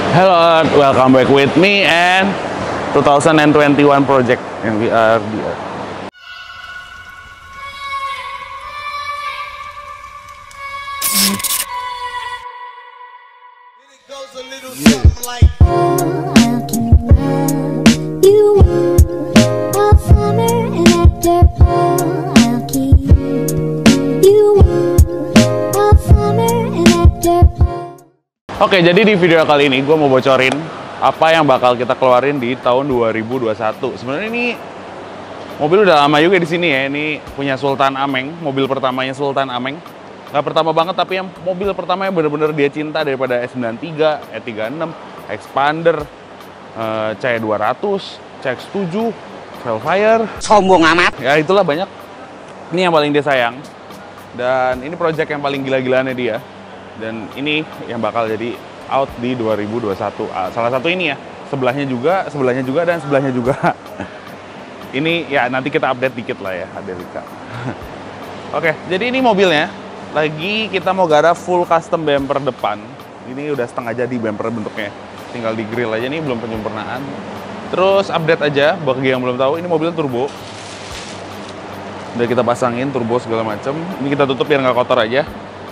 Hello, welcome back with me and 2021 project yang VR. Oke, jadi di video kali ini gue mau bocorin apa yang bakal kita keluarin di tahun 2021. Sebenarnya ini mobil udah lama juga di sini ya. Ini punya Sultan Ameng, mobil pertamanya Sultan Ameng. Nggak pertama banget, tapi yang mobil pertama yang bener-bener dia cinta daripada S93, E36, Expander, C200, CX-7, Velfire. Sombong amat. Ya itulah banyak. Ini yang paling dia sayang. Dan ini project yang paling gila-gilaannya dia. Dan ini yang bakal jadi out di 2021. Salah satu ini ya, sebelahnya juga, dan sebelahnya juga. Ini ya nanti kita update dikit lah ya, Adelika. Oke, jadi ini mobilnya. Lagi kita mau garap full custom bumper depan. Ini udah setengah jadi bumper bentuknya. Tinggal di grill aja nih, belum penyempurnaan. Terus update aja, bagi yang belum tahu, ini mobil turbo. Udah kita pasangin turbo segala macem. Ini kita tutup biar nggak kotor aja.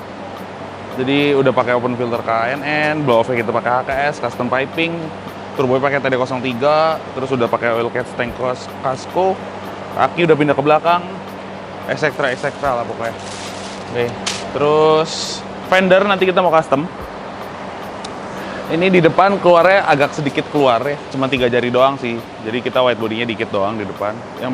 Jadi udah pakai open filter KNN, blow off kita pakai HKS, custom piping, turbo pakai TD03, terus udah pakai oil catch tank casco, kaki udah pindah ke belakang, etc lah pokoknya. Oke, terus fender nanti kita mau custom. Ini di depan keluarnya agak sedikit keluar ya, cuma 3 jari doang sih. Jadi kita white bodinya dikit doang di depan. Yang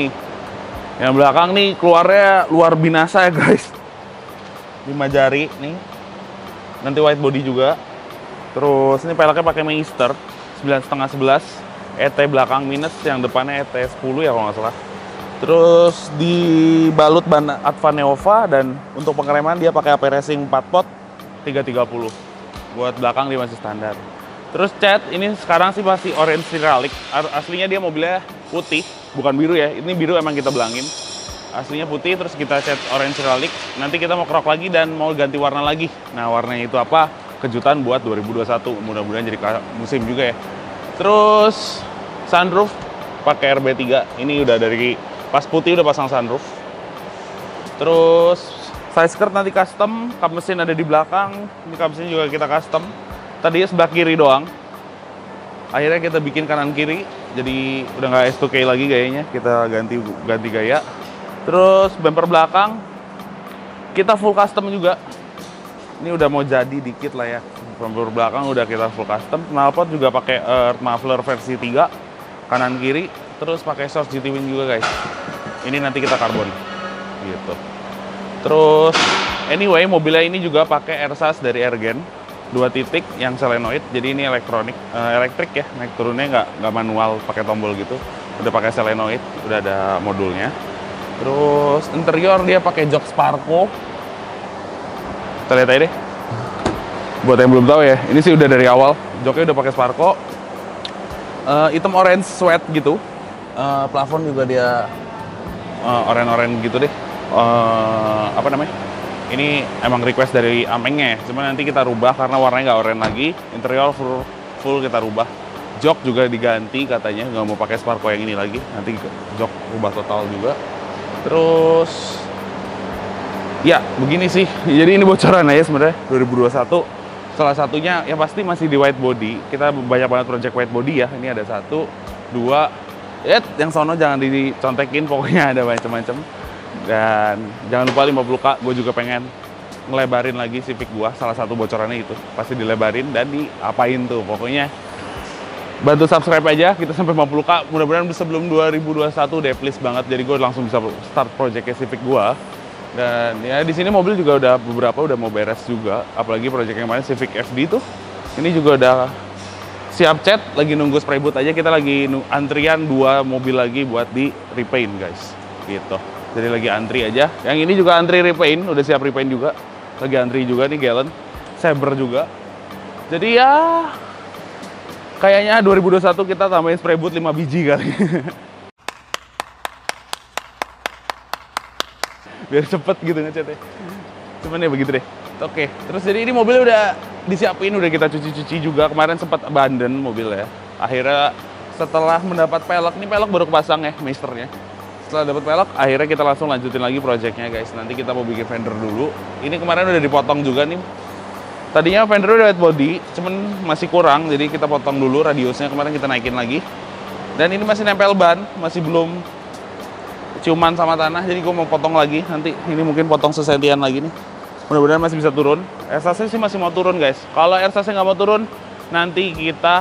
belakang nih keluarnya luar binasa ya guys. 5 jari nih, nanti white body juga. Terus ini peleknya pakai Meister 9,5/11, ET belakang minus, yang depannya ET 10 ya kalau nggak salah. Terus dibalut ban Adva Neova, dan untuk pengereman dia pakai AP Racing 4 pot 330. Buat belakang dia masih standar. Terus cat ini sekarang sih masih orange ceramic. Aslinya dia mobilnya putih, bukan biru ya. Ini biru emang kita belangin. Aslinya putih, terus kita cat orange ceramic. Nanti kita mau kerok lagi dan mau ganti warna lagi. Nah, warnanya itu apa? Kejutan buat 2021. Mudah-mudahan jadi musim juga ya. Terus sunroof pakai RB3. Ini udah dari pas putih udah pasang sunroof. Terus side skirt nanti custom. Kap mesin ada di belakang. Ini kap mesin juga kita custom. Tadinya sebelah kiri doang. Akhirnya kita bikin kanan kiri. Jadi udah nggak S2K lagi gayanya. Kita ganti gaya. Terus bumper belakang kita full custom juga. Ini udah mau jadi dikit lah ya. Bumper belakang udah kita full custom. Knalpot juga pakai muffler versi 3 kanan kiri. Terus pakai short GT Wing juga guys. Ini nanti kita karbon gitu. Terus anyway mobilnya ini juga pakai airsas dari Ergen 2 titik yang solenoid. Jadi ini elektrik ya. Naik turunnya nggak manual pakai tombol gitu. Udah pakai solenoid, udah ada modulnya. Terus interior dia pakai jok Sparco. Kita lihat aja deh. Buat yang belum tahu ya, ini sih udah dari awal. Joknya udah pakai Sparco. Hitam orange sweat gitu. Plafon juga dia orange gitu deh. Apa namanya? Ini emang request dari Amengnya ya. Cuma nanti kita rubah karena warnanya nggak orange lagi. Interior full kita rubah. Jok juga diganti katanya, nggak mau pakai Sparco yang ini lagi. Nanti jok rubah total juga. Terus ya begini sih, jadi ini bocoran aja sebenarnya 2021. Salah satunya yang pasti masih di white body. Kita banyak banget project white body ya. Ini ada 1, 2, yang sono jangan dicontekin, pokoknya ada macam-macam. Dan jangan lupa 50K, gue juga pengen ngelebarin lagi Civic gua. Salah satu bocorannya itu pasti dilebarin dan diapain tuh, pokoknya bantu subscribe aja, kita sampai 50K. Mudah-mudahan sebelum 2021 deh, please banget. Jadi gue langsung bisa start projectnya Civic gue. Dan ya di sini mobil juga udah beberapa udah mau beres juga. Apalagi project yang kemarin Civic FD tuh. Ini juga udah siap cat, lagi nunggu spray boot aja. Kita lagi antrian 2 mobil lagi buat di repaint guys. Gitu. Jadi lagi antri aja. Yang ini juga antri repaint, udah siap repaint juga. Lagi antri juga nih Gallon, Saber juga. Jadi ya kayaknya 2021 kita tambahin spray boot 5 biji kali. Biar cepet gitu ngecatnya. Cuman ya begitu deh. Oke, terus jadi ini mobil udah disiapin, udah kita cuci-cuci juga. Kemarin sempat abandon mobil ya. Akhirnya setelah mendapat pelek, ini pelek baru kepasang ya, misternya. Setelah dapat pelek, akhirnya kita langsung lanjutin lagi projectnya guys. Nanti kita mau bikin fender dulu. Ini kemarin udah dipotong juga nih. Tadinya fender udah white body, cuman masih kurang, jadi kita potong dulu radiusnya. Kemarin kita naikin lagi. Dan ini masih nempel ban, masih belum ciuman sama tanah, jadi gue mau potong lagi. Nanti ini mungkin potong sesentian lagi nih. Mudah-mudahan masih bisa turun. Ersasnya sih masih mau turun guys. Kalau ersasnya nggak mau turun, nanti kita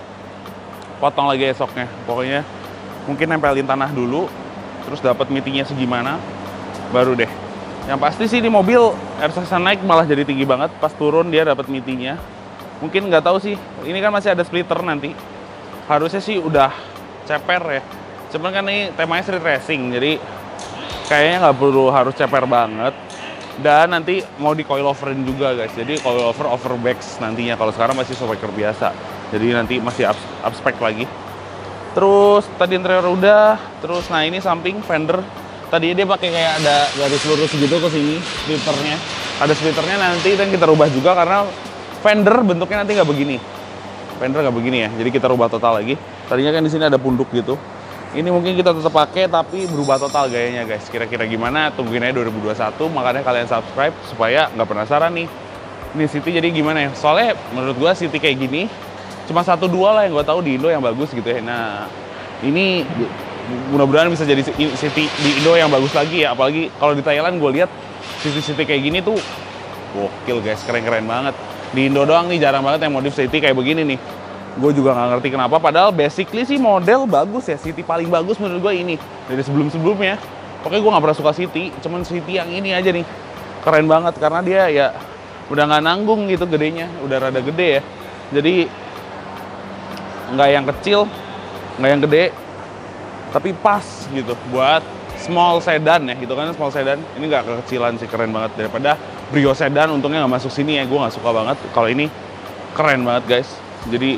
potong lagi esoknya. Pokoknya mungkin nempelin tanah dulu, terus dapat meetingnya segimana, baru deh. Yang pasti sih di mobil ersasnya naik malah jadi tinggi banget. Pas turun dia dapat meetingnya. Mungkin nggak tahu sih. Ini kan masih ada splitter nanti. Harusnya sih udah ceper ya. Cuman kan ini temanya street racing, jadi kayaknya nggak perlu harus ceper banget. Dan nanti mau di coiloverin juga guys, jadi coilover overbacks nantinya. Kalau sekarang masih shockbreaker biasa, jadi nanti masih upspec lagi. Terus tadi interior udah, terus nah ini samping fender. Tadi dia pakai kayak ada garis lurus gitu ke sini, splitternya. Ada splitternya nanti dan kita rubah juga karena fender bentuknya nanti nggak begini. Fender nggak begini ya, jadi kita rubah total lagi. Tadinya kan di sini ada punduk gitu. Ini mungkin kita tetap pakai tapi berubah total gayanya guys. Kira-kira gimana? Tungguin aja 2021. Makanya kalian subscribe supaya nggak penasaran nih. Ini City jadi gimana ya? Soalnya menurut gua City kayak gini cuma 1-2 lah yang gua tahu di Indo yang bagus gitu ya. Nah, ini mudah-mudahan bisa jadi City di Indo yang bagus lagi ya. Apalagi kalau di Thailand gua lihat City kayak gini tuh gokil guys, keren-keren banget. Di Indo doang nih jarang banget yang modif City kayak begini nih. Gue juga nggak ngerti kenapa, padahal basically sih model bagus ya. City paling bagus menurut gue ini dari sebelum-sebelumnya. Pokoknya gue nggak pernah suka City, cuman City yang ini aja nih keren banget karena dia ya udah nggak nanggung gitu gedenya, udah rada gede ya. Jadi nggak yang kecil, nggak yang gede, tapi pas gitu buat small sedan ya gitu kan. Small sedan ini nggak kekecilan sih, keren banget. Daripada Brio sedan untungnya nggak masuk sini ya, gue nggak suka banget. Kalau ini keren banget guys, jadi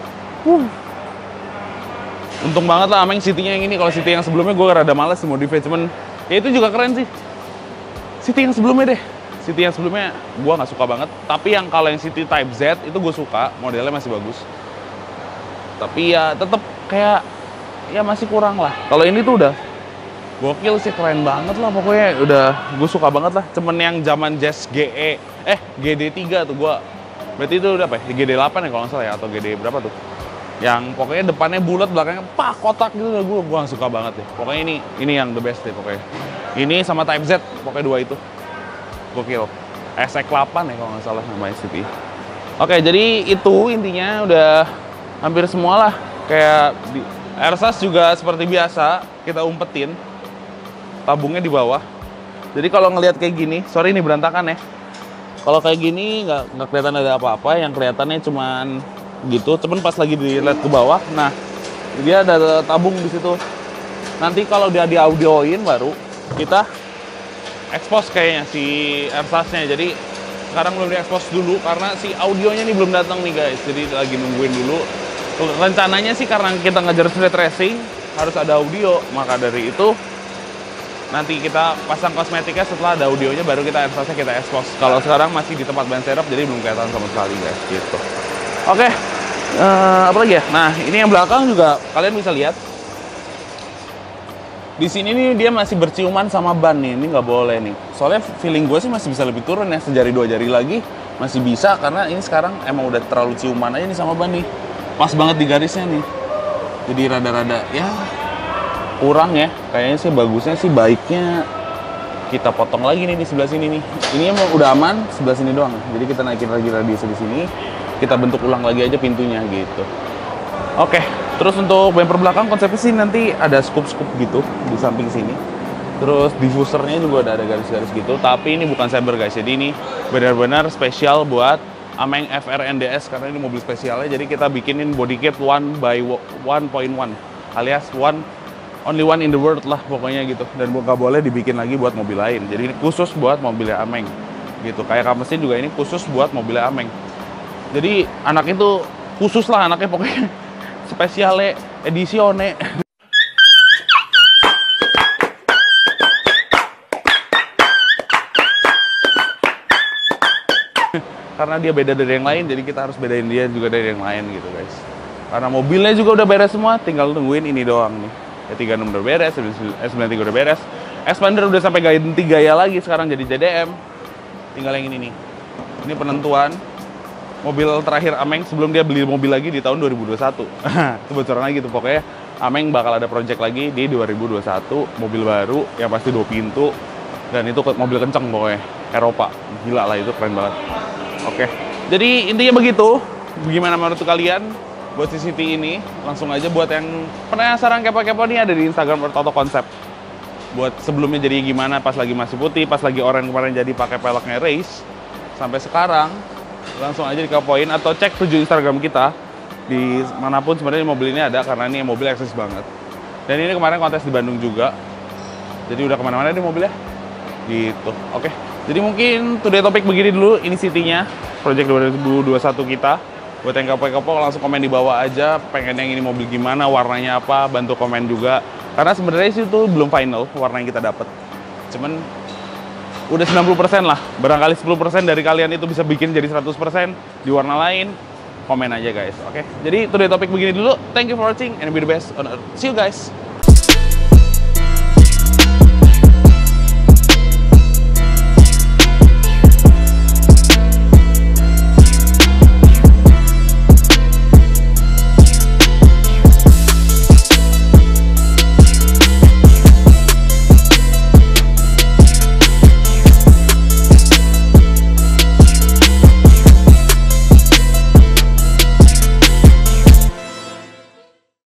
untung banget lah Ameng City-nya yang ini. Kalau City yang sebelumnya gue rada males sih modifnya, cuman ya itu juga keren sih. City yang sebelumnya deh, City yang sebelumnya gue nggak suka banget. Tapi yang kalau yang City Type Z itu gue suka, modelnya masih bagus. Tapi ya tetap kayak ya masih kurang lah. Kalau ini tuh udah gokil sih, keren banget lah pokoknya. Udah gue suka banget lah. Cuman yang zaman Jazz GD3 tuh gue, berarti itu udah apa ya? GD8 ya kalau nggak salah ya, atau GD berapa tuh? Yang pokoknya depannya bulat, belakangnya kotak gitu. Gue gak suka banget deh. Pokoknya ini yang the best deh pokoknya. Ini sama Type Z, pokoknya dua itu. Gokil. SX8 ya kalau nggak salah namanya City. Oke, jadi itu intinya udah hampir semua lah. Kayak di Ersas juga seperti biasa kita umpetin. Tabungnya di bawah. Jadi kalau ngelihat kayak gini, sorry ini berantakan ya. Kalau kayak gini nggak kelihatan ada apa-apa, yang kelihatannya cuman gitu. Cuman pas lagi dilihat ke bawah, nah dia ada tabung di situ. Nanti kalau dia di audioin baru kita expose kayaknya si ersasnya. Jadi sekarang belum di expose dulu karena si audionya nih belum datang nih guys. Jadi lagi nungguin dulu. Rencananya sih karena kita ngejar street racing harus ada audio, maka dari itu nanti kita pasang kosmetiknya setelah ada audionya, baru kita ersasnya kita expose. Kalau sekarang masih di tempat ban serep, jadi belum kelihatan sama sekali guys gitu. Oke, apa lagi ya? Nah, ini yang belakang juga kalian bisa lihat. Di sini nih dia masih berciuman sama ban nih, ini nggak boleh nih. Soalnya feeling gue sih masih bisa lebih turun ya, sejari dua jari lagi masih bisa, karena ini sekarang emang udah terlalu ciuman aja nih sama ban nih. Pas banget di garisnya nih. Jadi rada-rada ya kurang ya. Kayaknya sih bagusnya sih baiknya kita potong lagi nih di sebelah sini nih. Ini emang udah aman sebelah sini doang. Jadi kita naikin lagi radius di sini. Kita bentuk ulang lagi aja pintunya gitu. Oke, terus untuk bumper belakang konsepnya sih nanti ada scoop-scoop gitu di samping sini. Terus diffusernya juga ada garis-garis gitu. Tapi ini bukan Saber guys. Jadi ini benar-benar spesial buat Ameng FRNDS karena ini mobil spesialnya. Jadi kita bikinin body kit 1/1.1 alias only one in the world lah pokoknya gitu. Dan nggak boleh dibikin lagi buat mobil lain. Jadi ini khusus buat mobilnya Ameng gitu. Kayak kap mesin juga ini khusus buat mobilnya Ameng. Jadi anak itu khusus lah anaknya pokoknya. Spesiale edisione. karena dia beda dari yang lain, jadi kita harus bedain dia juga dari yang lain gitu guys. Karena mobilnya juga udah beres semua, tinggal tungguin ini doang nih. E36 udah beres, S93 udah beres, Expander udah sampai ganti gaya lagi sekarang jadi JDM. Tinggal yang ini nih. Ini penentuan mobil terakhir Ameng sebelum dia beli mobil lagi di tahun 2021. Itu bocoran lagi tuh, pokoknya Ameng bakal ada project lagi di 2021, mobil baru yang pasti 2 pintu, dan itu mobil kenceng pokoknya, Eropa. Gila lah, itu keren banget. Oke, jadi intinya begitu. Gimana menurut kalian buat CCT ini? Langsung aja buat yang penasaran kepo-kepo nih, ada di Instagram Auto Concept. Buat sebelumnya jadi gimana pas lagi masih putih, pas lagi orange kemarin jadi pakai peleknya race, sampai sekarang langsung aja dikepoin atau cek 7 Instagram kita di manapun sebenarnya mobil ini ada, karena ini mobil eksis banget. Dan ini kemarin kontes di Bandung juga, jadi udah kemana-mana nih mobilnya gitu. Oke, jadi mungkin today topik begini dulu. Ini City-nya project 2021 kita. Buat yang kepo-kepo langsung komen di bawah aja, pengen yang ini mobil gimana, warnanya apa, bantu komen juga. Karena sebenarnya sih itu belum final warna yang kita dapat. Cuman udah 90% lah. Barangkali 10% dari kalian itu bisa bikin jadi 100% di warna lain. Komen aja guys. Oke. Jadi today topik begini dulu. Thank you for watching and be the best on earth. See you guys.